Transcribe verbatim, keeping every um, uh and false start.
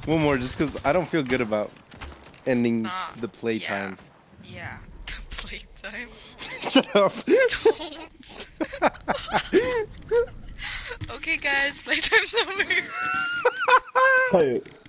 One more, just because I don't feel good about ending Nah, the playtime. Yeah, yeah. The playtime. Shut up. Don't. Okay, guys, playtime's over. Tell you.